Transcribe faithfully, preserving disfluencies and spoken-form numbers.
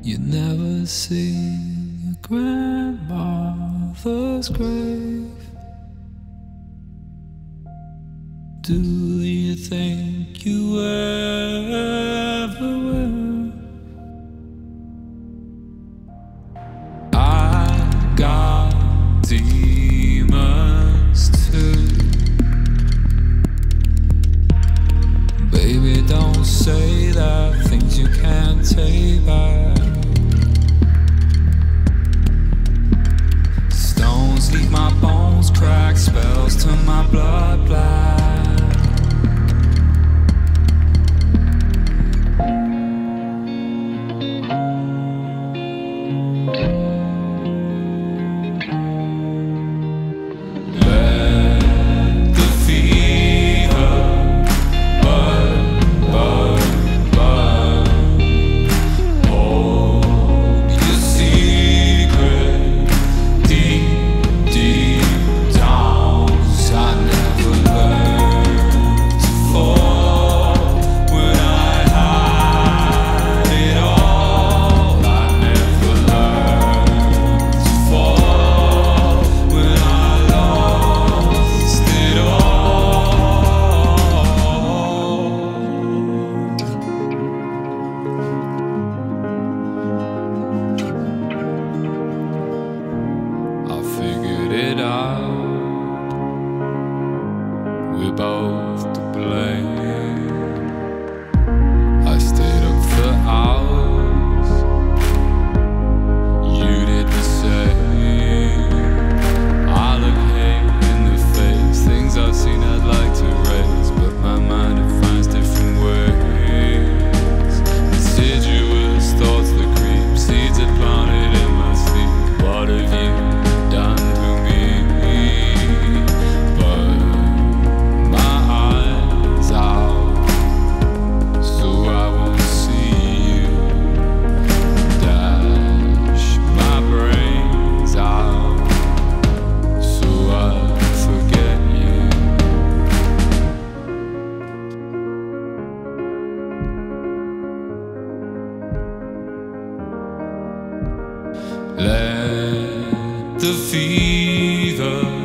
You never see your grandmother's grave. Do you think you ever will? I got demons too. Baby, don't say that, things you can't take back. Stones leave my bones crack, spells turn my blood black. It out, we're both to blame. I stayed up for hours, you did the same. I look hate in the face, things I've seen I'd like to raise, but my mind it finds different ways. Insidious thoughts that creep, seeds are planted in my sleep. What have you done to me? Let the fever